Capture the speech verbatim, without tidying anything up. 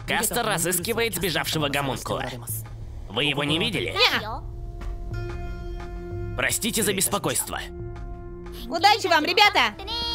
Кастер разыскивает сбежавшего гомункула. Вы его не видели? Не. Простите за беспокойство. Удачи вам, ребята!